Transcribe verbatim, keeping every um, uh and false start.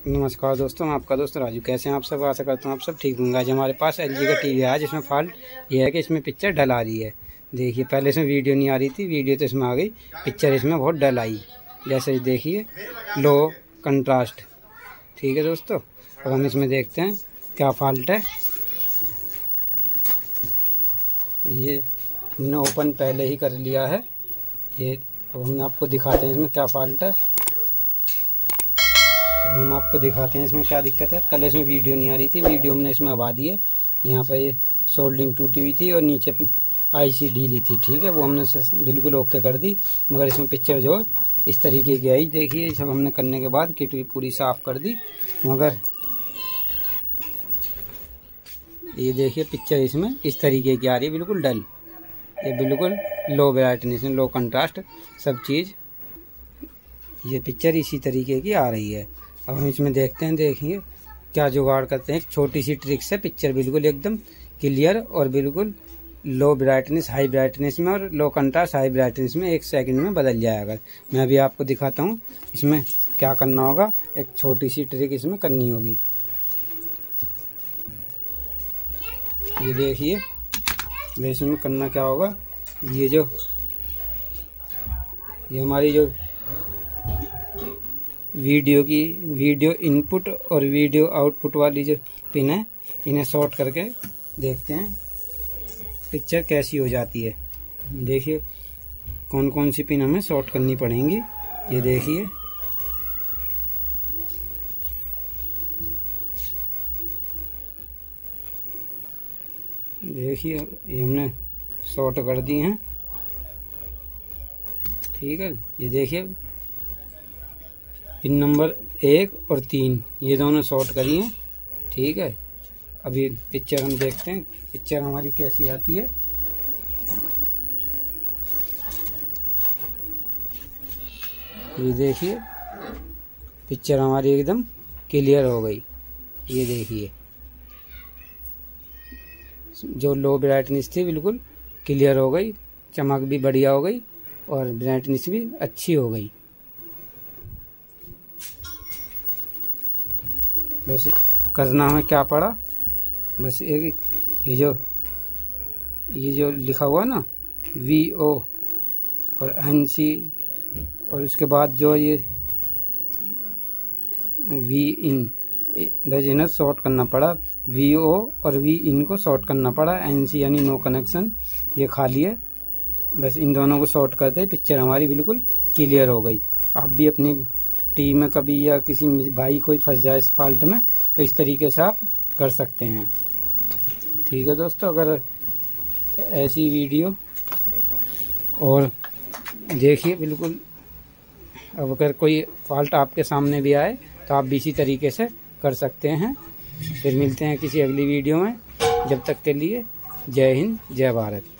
नमस्कार दोस्तों, मैं आपका दोस्त राजू। कैसे हैं आप सब? आशा करता हूँ आप सब ठीक होंगे। आज हमारे पास एलजी का टीवी आया जिसमें फॉल्ट ये है कि इसमें पिक्चर डल आ रही है। देखिए, पहले इसमें वीडियो नहीं आ रही थी, वीडियो तो इसमें आ गई, पिक्चर इसमें बहुत डल आई। जैसे देखिए, लो कंट्रास्ट। ठीक है दोस्तों, अब हम इसमें देखते हैं क्या फॉल्ट है। ये हमने ओपन पहले ही कर लिया है। ये अब हम आपको दिखाते हैं इसमें क्या फॉल्ट है। अब हम आपको दिखाते हैं इसमें क्या दिक्कत है। कल इसमें वीडियो नहीं आ रही थी, वीडियो हमने इसमें आवा दी है। यहाँ पर ये सोल्डिंग टूटी हुई थी और नीचे आईसी ढीली थी। ठीक है, वो हमने बिल्कुल ओके कर दी, मगर इसमें पिक्चर जो इस तरीके की आई। देखिए, सब हमने करने के बाद किट भी पूरी साफ कर दी, मगर ये देखिए पिक्चर इसमें इस तरीके की आ रही है, बिल्कुल डल। ये बिल्कुल लो ब्राइटनेस में, लो कंट्रास्ट, सब चीज़ ये पिक्चर इसी तरीके की आ रही है। अब हम इसमें देखते हैं, देखिए क्या जुगाड़ करते हैं। एक छोटी सी ट्रिक से पिक्चर बिल्कुल एकदम क्लियर और बिल्कुल लो ब्राइटनेस हाई ब्राइटनेस में और लो कंट्रास्ट हाई ब्राइटनेस में एक सेकंड में बदल जाएगा। मैं अभी आपको दिखाता हूँ इसमें क्या करना होगा। एक छोटी सी ट्रिक इसमें करनी होगी। ये देखिए, वैसे में करना क्या होगा, ये जो ये हमारी जो वीडियो की वीडियो इनपुट और वीडियो आउटपुट वाली जो पिन है, इन्हें शॉर्ट करके देखते हैं पिक्चर कैसी हो जाती है। देखिए कौन कौन सी पिन हमें शॉर्ट करनी पड़ेंगी। ये देखिए, देखिए ये हमने शॉर्ट कर दी हैं। ठीक है, ये देखिए पिन नंबर एक और तीन ये दोनों शॉर्ट करी हैं। ठीक है, अभी पिक्चर हम देखते हैं पिक्चर हमारी कैसी आती है। ये देखिए पिक्चर हमारी एकदम क्लियर हो गई। ये देखिए, जो लो ब्राइटनेस थी बिल्कुल क्लियर हो गई, चमक भी बढ़िया हो गई और ब्राइटनेस भी अच्छी हो गई। वैसे करना हमें क्या पड़ा, बस एक ये जो ये जो लिखा हुआ ना वी ओ और एन सी, और उसके बाद जो ये वी इन, बस इन्हें शॉर्ट करना पड़ा। वी ओ और वी इन को शॉर्ट करना पड़ा। एन सी यानी नो कनेक्शन, ये खाली है। बस इन दोनों को शॉर्ट करते पिक्चर हमारी बिल्कुल क्लियर हो गई। आप भी अपनी टीम में कभी या किसी भाई कोई फंस जाए इस फॉल्ट में, तो इस तरीके से आप कर सकते हैं। ठीक है दोस्तों, अगर ऐसी वीडियो और देखिए बिल्कुल, अब अगर कोई फॉल्ट आपके सामने भी आए तो आप भी इसी तरीके से कर सकते हैं। फिर मिलते हैं किसी अगली वीडियो में। जब तक के लिए जय हिंद, जय भारत।